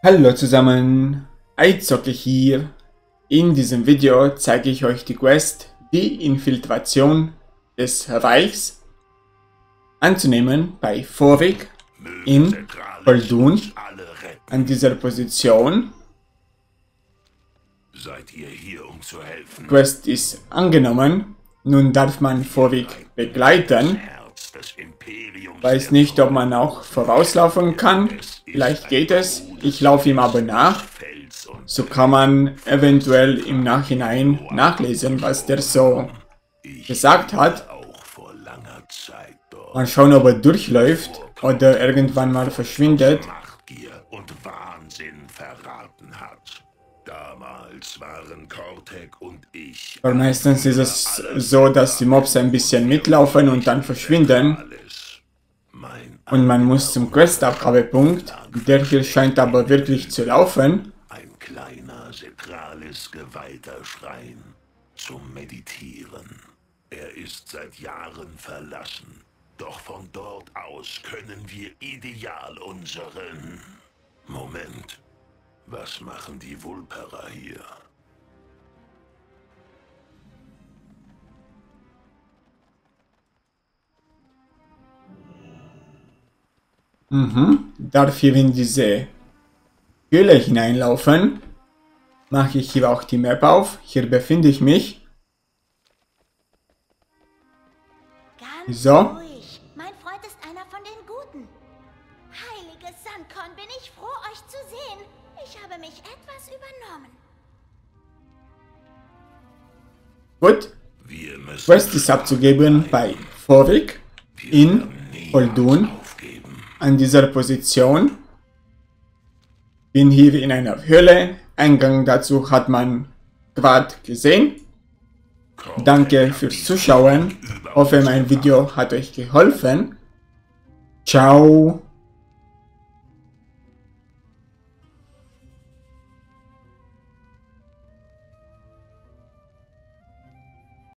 Hallo zusammen, Eizocke hier. In diesem Video zeige ich euch die Quest, die Infiltration des Reichs anzunehmen bei Vorwig in Poldun. An dieser Position. Seid ihr hier, um zu helfen? Quest ist angenommen. Nun darf man Vorwig begleiten. Weiß nicht, ob man auch vorauslaufen kann. Vielleicht geht es. Ich laufe ihm aber nach. So kann man eventuell im Nachhinein nachlesen, was der so gesagt hat. Mal schauen, ob er durchläuft oder irgendwann mal verschwindet. Und Wahnsinn verraten hat. Damals waren Kortek und ich. Aber meistens ist es so, dass die Mobs ein bisschen mitlaufen und dann verschwinden. Und man muss zum Questabgabepunkt. Der hier scheint aber wirklich zu laufen. Ein kleiner, sakrales, geweihter Schrein zum Meditieren. Er ist seit Jahren verlassen. Doch von dort aus können wir ideal unseren... Moment. Was machen die Vulpera hier? Darf hier in diese Höhle hineinlaufen. Mache ich hier auch die Map auf. Hier befinde ich mich. Ganz So. ruhig. Mein Freund ist einer von den Guten. Heiliges Sandkorn, bin ich froh, euch zu sehen. Ich habe mich etwas übernommen. Gut. Wir müssen Quest ist abzugeben bei Vorwig in Poldun. An dieser Position. Bin hier in einer Höhle. Eingang dazu hat man gerade gesehen. Danke fürs Zuschauen. Hoffe, mein Video hat euch geholfen. Ciao.